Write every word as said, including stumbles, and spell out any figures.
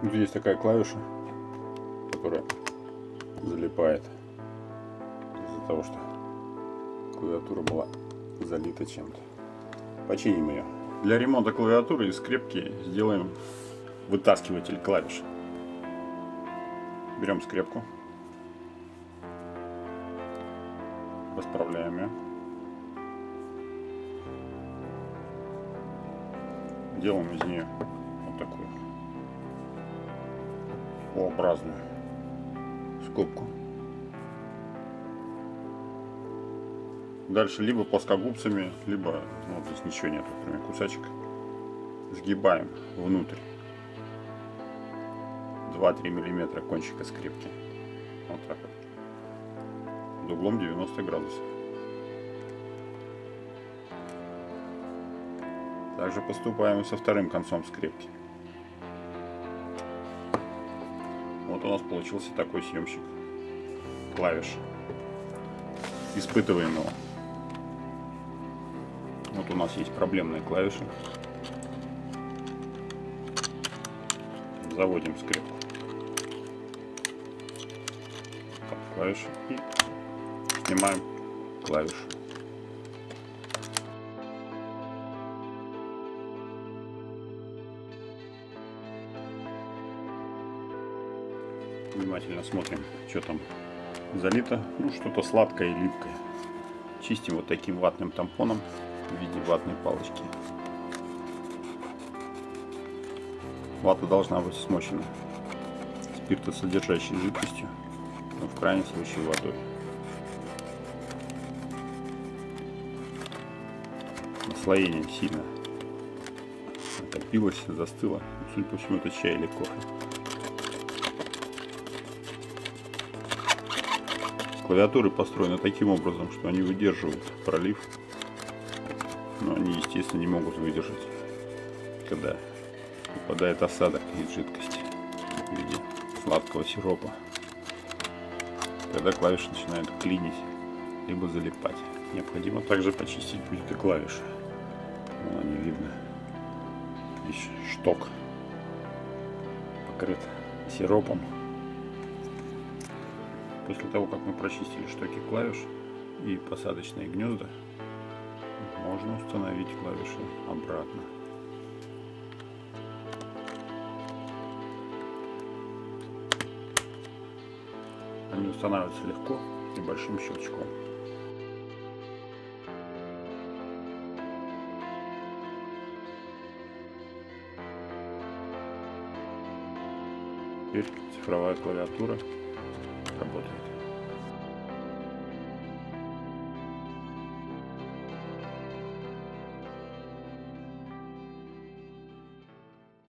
Тут есть такая клавиша, которая залипает из-за того, что клавиатура была залита чем-то. Починим ее. Для ремонта клавиатуры из скрепки сделаем вытаскиватель клавиш. Берем скрепку, расправляем ее, делаем из нее вот такую О-образную скобку. Дальше либо плоскогубцами, либо, ну, здесь ничего нету, кроме кусачек, сгибаем внутрь два-три миллиметра кончика скрепки. Вот так вот. Под углом девяносто градусов. Также поступаем и со вторым концом скрепки. Вот у нас получился такой съемщик клавиш. Испытываем его. Вот у нас есть проблемные клавиши. Заводим скрепку под клавишу и снимаем клавишу. Внимательно смотрим, что там залито. Ну, что-то сладкое и липкое. Чистим вот таким ватным тампоном в виде ватной палочки. Вата должна быть смочена спиртосодержащей жидкостью, но в крайнем случае водой. Наслоение сильно накопилось, застыло. Судя по всему, это чай или кофе. Клавиатуры построены таким образом, что они выдерживают пролив, но они, естественно, не могут выдержать, когда попадает осадок из жидкости в виде сладкого сиропа. Тогда клавиши начинают клинить, либо залипать. Необходимо также почистить будет и клавиши. Вон они, видно, здесь шток покрыт сиропом. После того, как мы прочистили штоки клавиш и посадочные гнезда, можно установить клавиши обратно. Они устанавливаются легко, с небольшим щелчком. Теперь цифровая клавиатура работает.